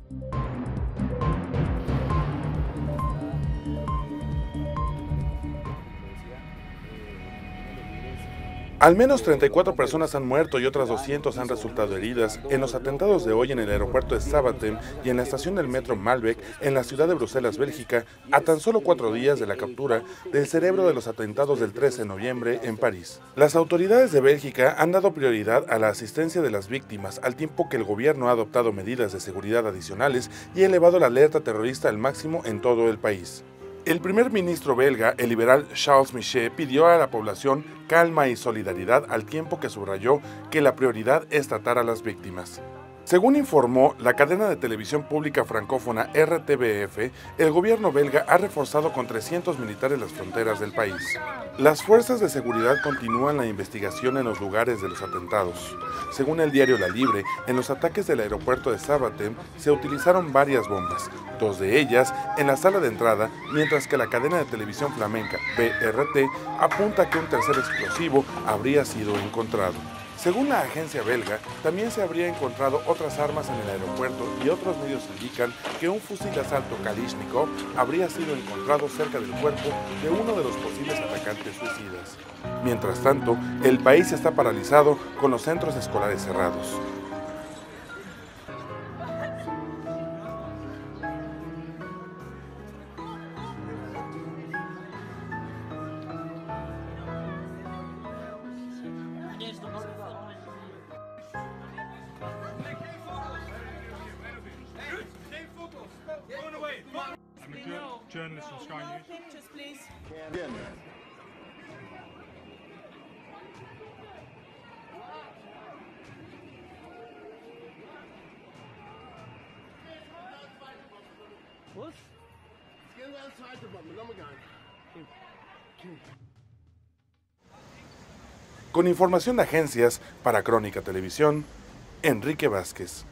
Al menos 34 personas han muerto y otras 200 han resultado heridas en los atentados de hoy en el aeropuerto de Zaventem y en la estación del metro Malbec en la ciudad de Bruselas, Bélgica, a tan solo 4 días de la captura del cerebro de los atentados del 13 de noviembre en París. Las autoridades de Bélgica han dado prioridad a la asistencia de las víctimas, al tiempo que el gobierno ha adoptado medidas de seguridad adicionales y elevado la alerta terrorista al máximo en todo el país. El primer ministro belga, el liberal Charles Michel, pidió a la población calma y solidaridad al tiempo que subrayó que la prioridad es tratar a las víctimas. Según informó la cadena de televisión pública francófona RTBF, el gobierno belga ha reforzado con 300 militares las fronteras del país. Las fuerzas de seguridad continúan la investigación en los lugares de los atentados. Según el diario La Libre, en los ataques del aeropuerto de Zaventem se utilizaron varias bombas, 2 de ellas en la sala de entrada, mientras que la cadena de televisión flamenca BRT apunta que un tercer explosivo habría sido encontrado. Según la agencia belga, también se habría encontrado otras armas en el aeropuerto y otros medios indican que un fusil de asalto Kalashnikov habría sido encontrado cerca del cuerpo de uno de los posibles atacantes suicidas. Mientras tanto, el país está paralizado con los centros escolares cerrados. Journalist from Sky News. Pictures, please. Was? Con información de agencias, para Crónica Televisión, Enrique Vázquez.